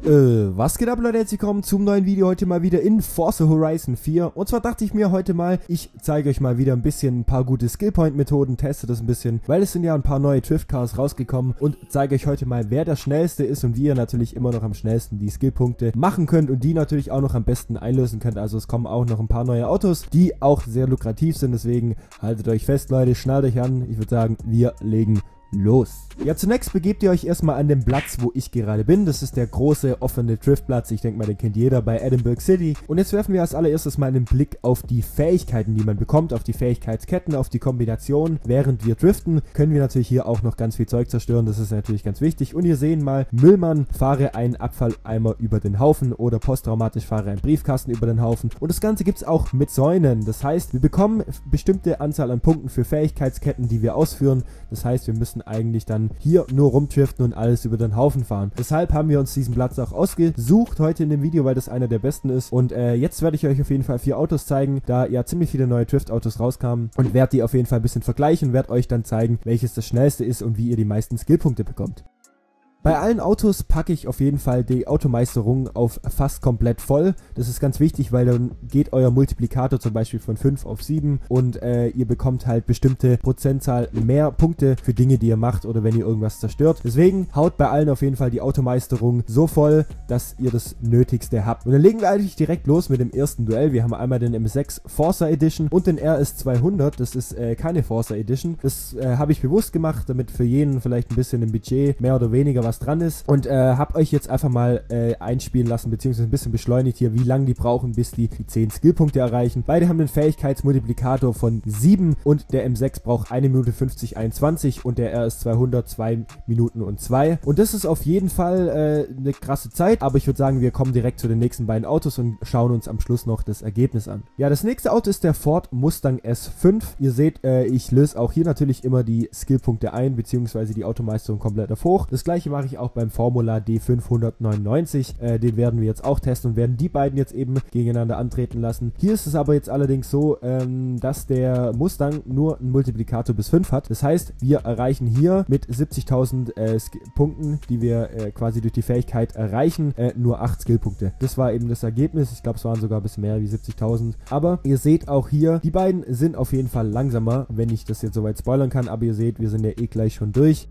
Was geht ab, Leute? Herzlich willkommen zum neuen Video, heute mal wieder in Forza Horizon 4. Und zwar dachte ich mir heute mal, ich zeige euch mal wieder ein paar gute Skillpoint-Methoden, teste das ein bisschen, weil es sind ja ein paar neue Driftcars rausgekommen und zeige euch heute mal, wer der schnellste ist und wie ihr natürlich immer noch am schnellsten die Skillpunkte machen könnt und die natürlich auch noch am besten einlösen könnt. Also es kommen auch noch ein paar neue Autos, die auch sehr lukrativ sind, deswegen haltet euch fest, Leute, schnallt euch an. Ich würde sagen, wir legen los. Ja, zunächst begebt ihr euch erstmal an den Platz, wo ich gerade bin. Das ist der große offene Driftplatz. Ich denke mal, den kennt jeder bei Edinburgh City. Und jetzt werfen wir als allererstes mal einen Blick auf die Fähigkeiten, die man bekommt, auf die Fähigkeitsketten, auf die Kombination. Während wir driften, können wir natürlich hier auch noch ganz viel Zeug zerstören. Das ist natürlich ganz wichtig. Und ihr seht mal, Müllmann, fahre einen Abfalleimer über den Haufen oder posttraumatisch fahre einen Briefkasten über den Haufen. Und das Ganze gibt es auch mit Säulen. Das heißt, wir bekommen bestimmte Anzahl an Punkten für Fähigkeitsketten, die wir ausführen. Das heißt, wir müssen eigentlich dann hier nur rumdriften und alles über den Haufen fahren. Deshalb haben wir uns diesen Platz auch ausgesucht heute in dem Video, weil das einer der besten ist. Und jetzt werde ich euch auf jeden Fall 4 Autos zeigen, da ja ziemlich viele neue Drift-Autos rauskamen und werde die auf jeden Fall ein bisschen vergleichen, werde euch dann zeigen, welches das schnellste ist und wie ihr die meisten Skillpunkte bekommt. Bei allen Autos packe ich auf jeden Fall die Automeisterung auf fast komplett voll. Das ist ganz wichtig, weil dann geht euer Multiplikator zum Beispiel von 5 auf 7 und ihr bekommt halt bestimmte Prozentzahl mehr Punkte für Dinge, die ihr macht oder wenn ihr irgendwas zerstört. Deswegen haut bei allen auf jeden Fall die Automeisterung so voll, dass ihr das Nötigste habt. Und dann legen wir eigentlich direkt los mit dem ersten Duell. Wir haben einmal den M6 Forza Edition und den RS200. Das ist keine Forza Edition. Das habe ich bewusst gemacht, damit für jeden vielleicht ein bisschen im Budget mehr oder weniger was dran ist und habe euch jetzt einfach mal einspielen lassen, beziehungsweise ein bisschen beschleunigt hier, wie lange die brauchen, bis die 10 Skillpunkte erreichen. Beide haben den Fähigkeitsmultiplikator von 7 und der M6 braucht 1 Minute 50, 21 und der RS200 2 Minuten und 2. Und das ist auf jeden Fall eine krasse Zeit, aber ich würde sagen, wir kommen direkt zu den nächsten beiden Autos und schauen uns am Schluss noch das Ergebnis an. Ja, das nächste Auto ist der Ford Mustang S5. Ihr seht, ich löse auch hier natürlich immer die Skillpunkte ein, beziehungsweise die Automeisterung komplett auf hoch. Das gleiche mache ich auch beim Formula D599. Den werden wir jetzt auch testen und werden die beiden jetzt eben gegeneinander antreten lassen. Hier ist es aber jetzt allerdings so, dass der Mustang nur einen Multiplikator bis 5 hat. Das heißt, wir erreichen hier mit 70.000 Punkten, die wir quasi durch die Fähigkeit erreichen, nur 8 Skillpunkte. Das war eben das Ergebnis. Ich glaube, es waren sogar ein bisschen mehr wie 70.000. Aber ihr seht auch hier, die beiden sind auf jeden Fall langsamer, wenn ich das jetzt soweit spoilern kann. Aber ihr seht, wir sind ja eh gleich schon durch.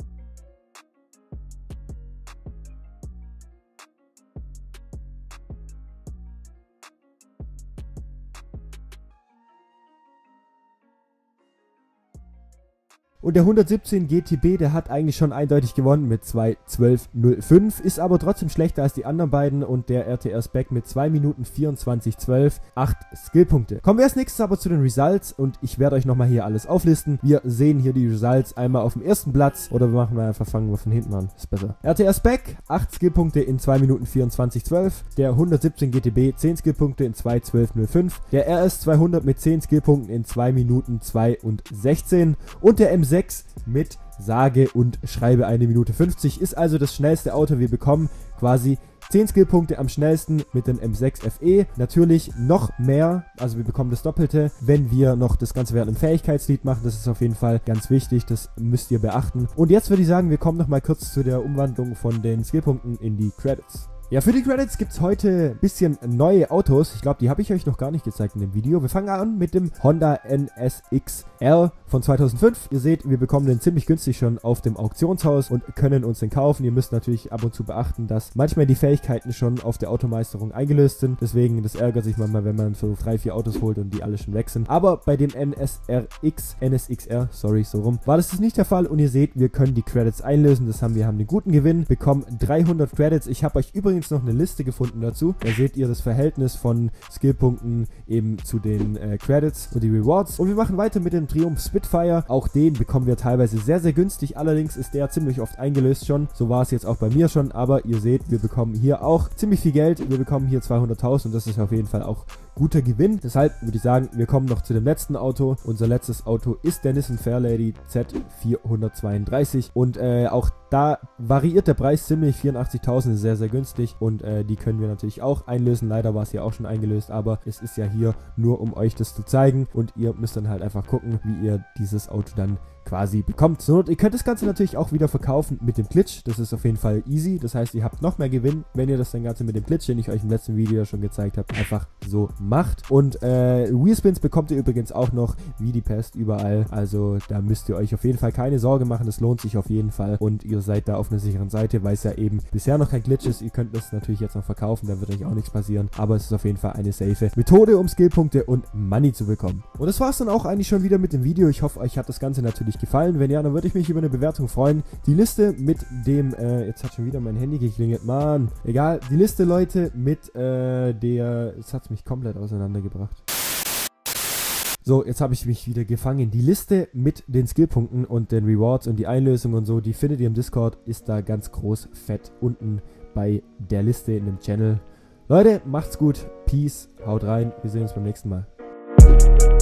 Und der 117 GTB, der hat eigentlich schon eindeutig gewonnen mit 2:12:05, ist aber trotzdem schlechter als die anderen beiden und der RTR Spec mit 2 Minuten 24:12, 8 Skillpunkte. Kommen wir als nächstes aber zu den Results und ich werde euch nochmal hier alles auflisten. Wir sehen hier die Results einmal auf dem ersten Platz oder wir machen einfach, fangen wir von hinten an, ist besser. RTR Spec, 8 Skillpunkte in 2 Minuten 24:12, der 117 GTB 10 Skillpunkte in 2:12:05, der RS200 mit 10 Skillpunkten in 2 Minuten 2:16 und der M6 mit sage und schreibe 1 Minute 50 ist also das schnellste Auto. Wir bekommen quasi 10 Skillpunkte am schnellsten mit dem M6 FE. Natürlich noch mehr, also wir bekommen das Doppelte, wenn wir noch das Ganze während einem Fähigkeitslied machen. Das ist auf jeden Fall ganz wichtig, das müsst ihr beachten. Und jetzt würde ich sagen, wir kommen noch mal kurz zu der Umwandlung von den Skillpunkten in die Credits. Ja, für die Credits gibt es heute ein bisschen neue Autos. Ich glaube, die habe ich euch noch gar nicht gezeigt in dem Video. Wir fangen an mit dem Honda NSX-R von 2005. Ihr seht, wir bekommen den ziemlich günstig schon auf dem Auktionshaus und können uns den kaufen. Ihr müsst natürlich ab und zu beachten, dass manchmal die Fähigkeiten schon auf der Automeisterung eingelöst sind. Deswegen, das ärgert sich manchmal, wenn man so 3, 4 Autos holt und die alle schon weg sind. Aber bei dem NSXR, sorry, so rum, war das nicht der Fall. Und ihr seht, wir können die Credits einlösen. Wir haben den guten Gewinn, bekommen 300 Credits. Ich habe euch übrigens noch eine Liste gefunden dazu. Da seht ihr das Verhältnis von Skillpunkten eben zu den Credits und die Rewards. Und wir machen weiter mit dem Triumph Spitfire. Auch den bekommen wir teilweise sehr, sehr günstig. Allerdings ist der ziemlich oft eingelöst schon. So war es jetzt auch bei mir schon. Aber ihr seht, wir bekommen hier auch ziemlich viel Geld. Wir bekommen hier 200.000 und das ist auf jeden Fall auch guter Gewinn. Deshalb würde ich sagen, wir kommen noch zu dem letzten Auto. Unser letztes Auto ist der Nissan Fairlady Z432 und auch da variiert der Preis ziemlich. 84.000 ist sehr, sehr günstig und die können wir natürlich auch einlösen. Leider war es ja auch schon eingelöst, aber es ist ja hier nur, um euch das zu zeigen und ihr müsst dann halt einfach gucken, wie ihr dieses Auto dann quasi bekommt. So, ihr könnt das Ganze natürlich auch wieder verkaufen mit dem Glitch. Das ist auf jeden Fall easy. Das heißt, ihr habt noch mehr Gewinn, wenn ihr das dann Ganze mit dem Glitch, den ich euch im letzten Video schon gezeigt habe, einfach so macht. Und Wheelspins bekommt ihr übrigens auch noch wie die Pest überall. Also da müsst ihr euch auf jeden Fall keine Sorge machen. Das lohnt sich auf jeden Fall. Und ihr seid da auf einer sicheren Seite, weil es ja eben bisher noch kein Glitch ist. Ihr könnt das natürlich jetzt noch verkaufen, da wird euch auch nichts passieren. Aber es ist auf jeden Fall eine safe Methode, um Skillpunkte und Money zu bekommen. Und das war es dann auch eigentlich schon wieder mit dem Video. Ich hoffe, euch hat das Ganze natürlich gefallen. Wenn ja, dann würde ich mich über eine Bewertung freuen. Die Liste mit dem, jetzt hat schon wieder mein Handy geklingelt, Mann. Egal, die Liste, Leute, mit jetzt hat es mich komplett auseinandergebracht. So, jetzt habe ich mich wieder gefangen. Die Liste mit den Skillpunkten und den Rewards und die Einlösung und so, die findet ihr im Discord, ist da ganz groß, fett unten bei der Liste in dem Channel. Leute, macht's gut, Peace, haut rein, wir sehen uns beim nächsten Mal.